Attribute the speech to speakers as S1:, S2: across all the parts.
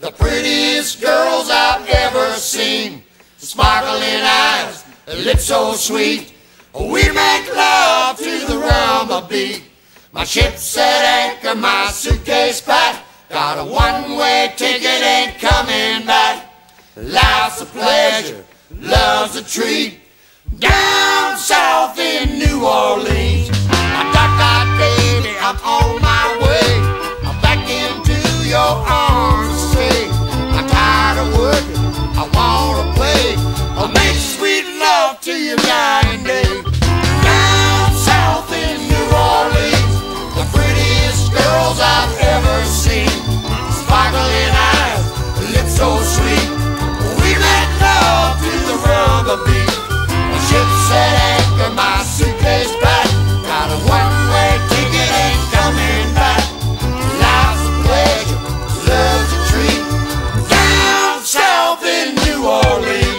S1: the prettiest girls I've ever seen. Sparkling eyes, lips so sweet. We make love to the rumba beat. My ship's at anchor, my suitcase packed. Got a one-way ticket, ain't coming back. Life's a pleasure, love's a treat. Down south in New Orleans, my dark-eyed baby, I'm on my way. I'm back into your arms to stay. I'm tired of working, I wanna play. I'll make sweet love to you night and day. Down south in New Orleans, the prettiest girls I've ever seen. Sparkling eyes, lips so sweet. We make love to the rumba beat. My ship's at anchor, my suitcase packed. Got a one-way ticket, ain't coming back. Life's a pleasure, love's a treat. Down south in New Orleans.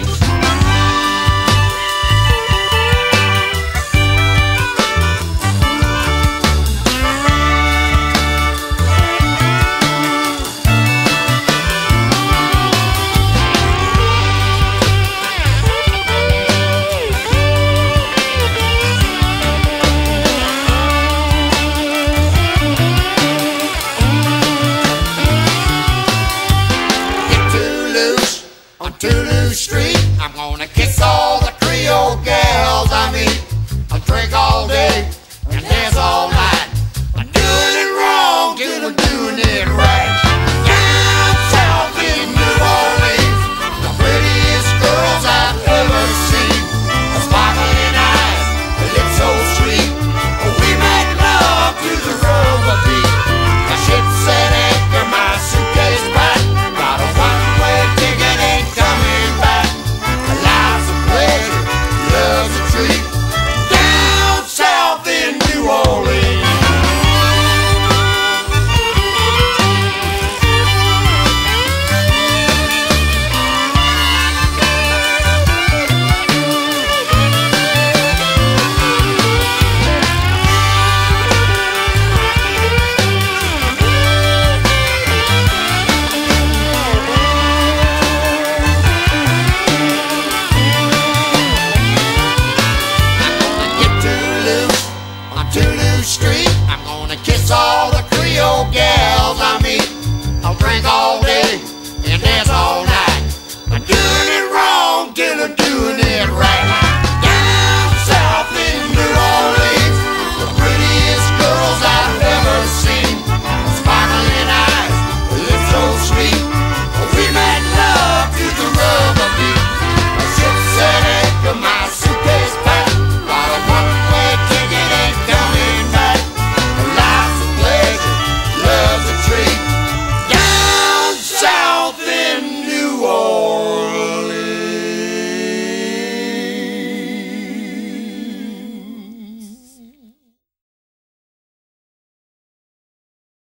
S1: Street, I'm gonna kiss all the Creole gals I meet. I'll drink all day and dance all night. I'm doing it wrong till I'm doing it right. Down south in New Orleans, the prettiest girls I've ever seen. Sparkling eyes, lips so sweet. We make love to the rumba beat. My ship's at anchor, my suitcase packed. Got a one-way ticket, ain't coming back. Life's a pleasure, love's a treat. Down south in New Orleans. Street, I'm gonna kiss all the Creole gals I meet. I'll drink all day and dance all night. I'm doing it wrong till I'm doing it right.